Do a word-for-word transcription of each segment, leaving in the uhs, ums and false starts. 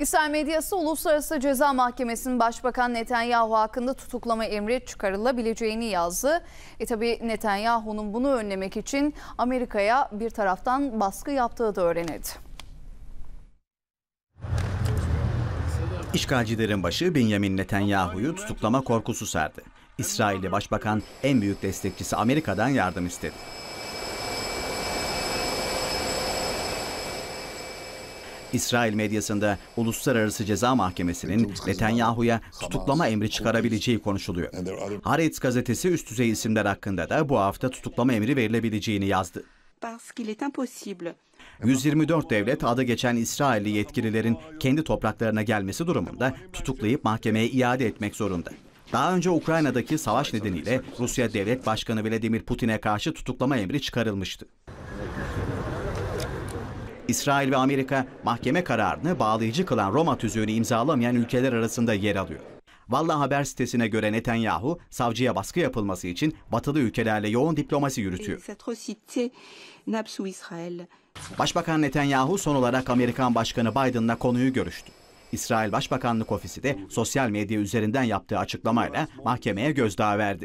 İsrail medyası Uluslararası Ceza Mahkemesi'nin Başbakan Netanyahu hakkında tutuklama emri çıkarılabileceğini yazdı. E tabi Netanyahu'nun bunu önlemek için Amerika'ya bir taraftan baskı yaptığı da öğrenildi. İşgalcilerin başı Benjamin Netanyahu'yu tutuklama korkusu sardı. İsrailli Başbakan en büyük destekçisi Amerika'dan yardım istedi. İsrail medyasında Uluslararası Ceza Mahkemesi'nin Netanyahu'ya tutuklama emri çıkarabileceği konuşuluyor. Haaretz gazetesi üst düzey isimler hakkında da bu hafta tutuklama emri verilebileceğini yazdı. yüz yirmi dört devlet adı geçen İsrailli yetkililerin kendi topraklarına gelmesi durumunda tutuklayıp mahkemeye iade etmek zorunda. Daha önce Ukrayna'daki savaş nedeniyle Rusya Devlet Başkanı Vladimir Putin'e karşı tutuklama emri çıkarılmıştı. İsrail ve Amerika mahkeme kararını bağlayıcı kılan Roma tüzüğünü imzalamayan ülkeler arasında yer alıyor. Vallahi haber sitesine göre Netanyahu, savcıya baskı yapılması için batılı ülkelerle yoğun diplomasi yürütüyor. Başbakan Netanyahu son olarak Amerikan Başkanı Biden'la konuyu görüştü. İsrail Başbakanlık Ofisi de sosyal medya üzerinden yaptığı açıklamayla mahkemeye gözdağı verdi.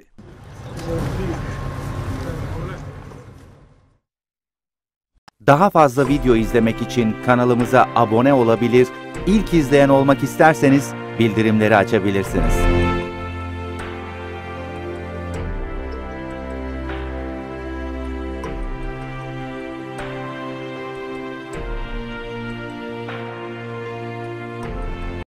Daha fazla video izlemek için kanalımıza abone olabilir, ilk izleyen olmak isterseniz bildirimleri açabilirsiniz.